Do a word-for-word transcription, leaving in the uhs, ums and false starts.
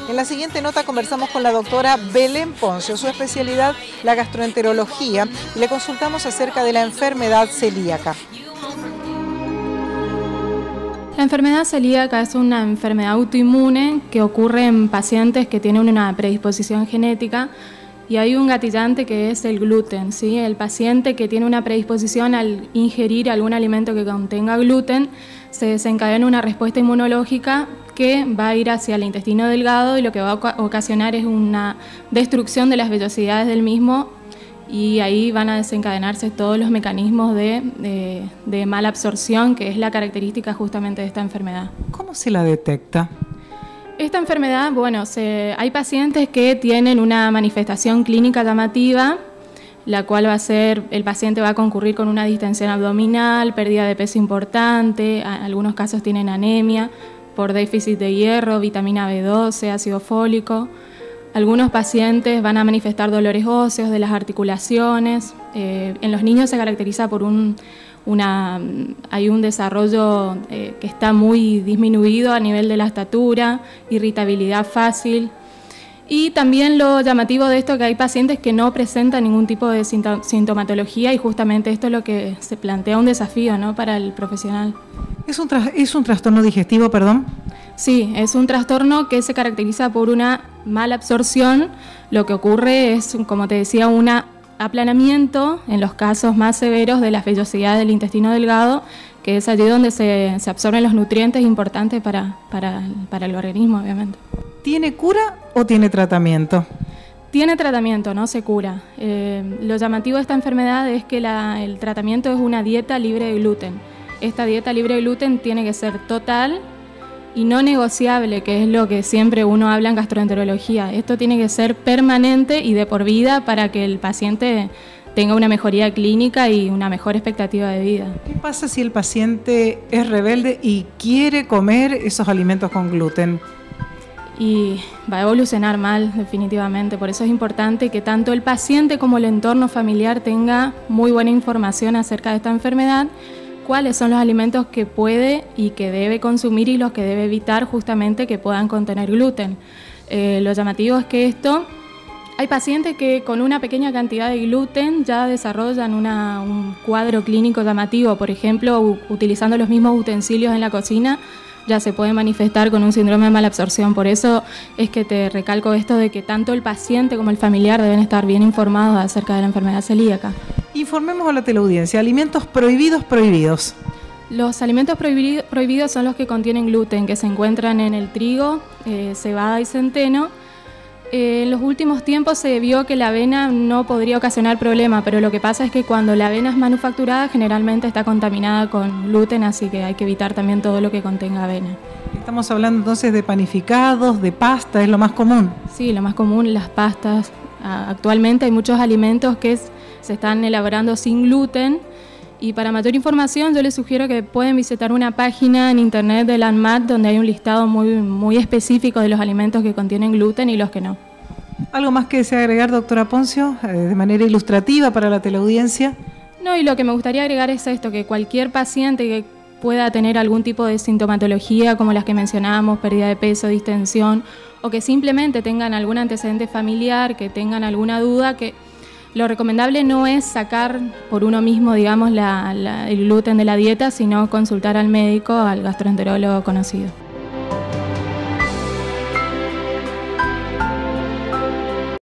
En la siguiente nota conversamos con la doctora Belén Poncio, su especialidad la gastroenterología, y le consultamos acerca de la enfermedad celíaca. La enfermedad celíaca es una enfermedad autoinmune que ocurre en pacientes que tienen una predisposición genética y hay un gatillante que es el gluten, ¿sí? El paciente que tiene una predisposición al ingerir algún alimento que contenga gluten se desencadena una respuesta inmunológica que va a ir hacia el intestino delgado y lo que va a ocasionar es una destrucción de las vellosidades del mismo y ahí van a desencadenarse todos los mecanismos de, de, de mala absorción, que es la característica justamente de esta enfermedad. ¿Cómo se la detecta? Esta enfermedad, bueno, se, hay pacientes que tienen una manifestación clínica llamativa, la cual va a ser, el paciente va a concurrir con una distensión abdominal, pérdida de peso importante, en algunos casos tienen anemia por déficit de hierro, vitamina B doce, ácido fólico. Algunos pacientes van a manifestar dolores óseos de las articulaciones. Eh, en los niños se caracteriza por un, una, hay un desarrollo eh, que está muy disminuido a nivel de la estatura, irritabilidad fácil. Y también lo llamativo de esto es que hay pacientes que no presentan ningún tipo de sintomatología y justamente esto es lo que se plantea un desafío, ¿no?, para el profesional. ¿Es un, ¿Es un trastorno digestivo, perdón? Sí, es un trastorno que se caracteriza por una mala absorción. Lo que ocurre es, como te decía, un aplanamiento en los casos más severos de las vellosidades del intestino delgado, que es allí donde se, se absorben los nutrientes importantes para, para, para el organismo, obviamente. ¿Tiene cura o tiene tratamiento? Tiene tratamiento, no se cura. Eh, lo llamativo de esta enfermedad es que la, el tratamiento es una dieta libre de gluten. Esta dieta libre de gluten tiene que ser total y no negociable, que es lo que siempre uno habla en gastroenterología. Esto tiene que ser permanente y de por vida para que el paciente tenga una mejoría clínica y una mejor expectativa de vida. ¿Qué pasa si el paciente es rebelde y quiere comer esos alimentos con gluten? Y va a evolucionar mal, definitivamente. Por eso es importante que tanto el paciente como el entorno familiar tenga muy buena información acerca de esta enfermedad, cuáles son los alimentos que puede y que debe consumir y los que debe evitar justamente que puedan contener gluten. Eh, lo llamativo es que esto, hay pacientes que con una pequeña cantidad de gluten ya desarrollan una, un cuadro clínico llamativo, por ejemplo, u, utilizando los mismos utensilios en la cocina, ya se puede manifestar con un síndrome de mala absorción. Por eso es que te recalco esto de que tanto el paciente como el familiar deben estar bien informados acerca de la enfermedad celíaca. Informemos a la teleaudiencia, alimentos prohibidos, prohibidos. Los alimentos prohibido, prohibidos son los que contienen gluten, que se encuentran en el trigo, eh, cebada y centeno. Eh, en los últimos tiempos se vio que la avena no podría ocasionar problema, pero lo que pasa es que cuando la avena es manufacturada generalmente está contaminada con gluten, así que hay que evitar también todo lo que contenga avena. Estamos hablando entonces de panificados, de pasta, ¿es lo más común? Sí, lo más común, las pastas. Actualmente hay muchos alimentos que es, se están elaborando sin gluten. Y para mayor información yo les sugiero que pueden visitar una página en internet de la ANMAT donde hay un listado muy, muy específico de los alimentos que contienen gluten y los que no. ¿Algo más que desea agregar, doctora Poncio, eh, de manera ilustrativa para la teleaudiencia? No, y lo que me gustaría agregar es esto, que cualquier paciente que pueda tener algún tipo de sintomatología como las que mencionábamos, pérdida de peso, distensión, o que simplemente tengan algún antecedente familiar, que tengan alguna duda, que lo recomendable no es sacar por uno mismo, digamos, la, la, el gluten de la dieta, sino consultar al médico, al gastroenterólogo conocido.